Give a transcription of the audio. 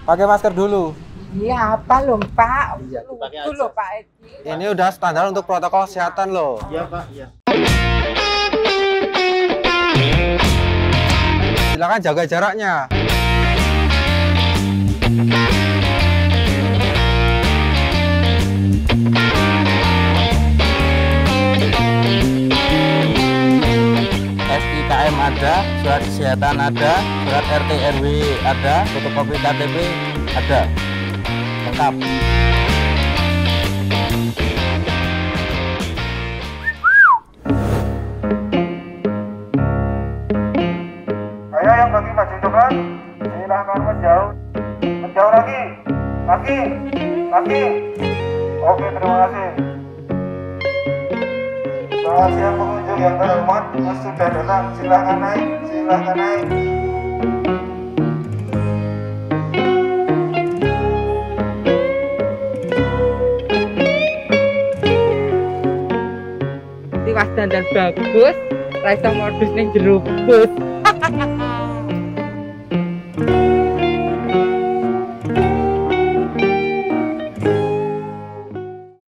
Pakai masker dulu. Iya apa loh Pak? Iya, dipakai Itu aja. loh Pak Edi. Ini udah standar untuk protokol kesehatan loh. Iya Pak, iya. Silakan jaga jaraknya. SIKM ada, surat kesehatan ada, surat RT RW ada, fotokopi KTP ada, lengkap. Ayo yang bagi baju coklat, silahkan menjauh. Menjauh lagi. Oke, terima kasih. Selamat siang pengunjung yang terhormat, yang sudah datang, silahkan naik. Tiwas dandan bagus, rasa modus ning jero bus.